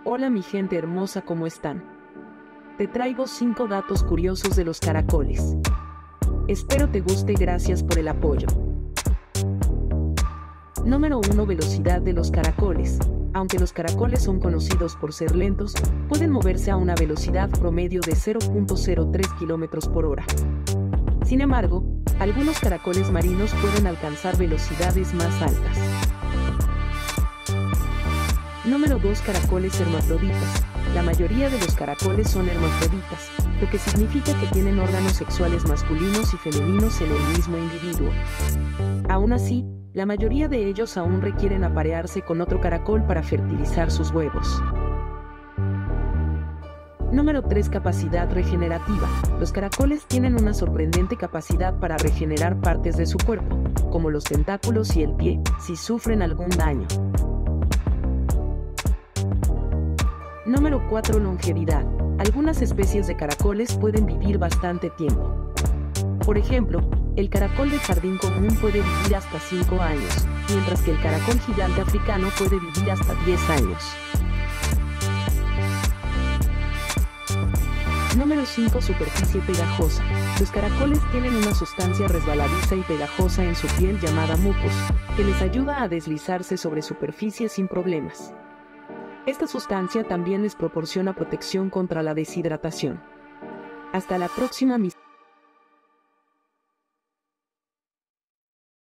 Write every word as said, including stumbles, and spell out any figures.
Hola mi gente hermosa, ¿cómo están? Te traigo cinco datos curiosos de los caracoles. Espero te guste, gracias por el apoyo. Número uno. Velocidad de los caracoles. Aunque los caracoles son conocidos por ser lentos, pueden moverse a una velocidad promedio de cero punto cero tres kilómetros por hora. Sin embargo, algunos caracoles marinos pueden alcanzar velocidades más altas. Número dos. Caracoles hermafroditas. La mayoría de los caracoles son hermafroditas, lo que significa que tienen órganos sexuales masculinos y femeninos en el mismo individuo. Aún así, la mayoría de ellos aún requieren aparearse con otro caracol para fertilizar sus huevos. Número tres. Capacidad regenerativa. Los caracoles tienen una sorprendente capacidad para regenerar partes de su cuerpo, como los tentáculos y el pie, si sufren algún daño. Número cuatro. Longevidad. Algunas especies de caracoles pueden vivir bastante tiempo. Por ejemplo, el caracol de jardín común puede vivir hasta cinco años, mientras que el caracol gigante africano puede vivir hasta diez años. Número cinco. Superficie pegajosa. Los caracoles tienen una sustancia resbaladiza y pegajosa en su piel llamada mucus, que les ayuda a deslizarse sobre superficies sin problemas. Esta sustancia también les proporciona protección contra la deshidratación. Hasta la próxima, mis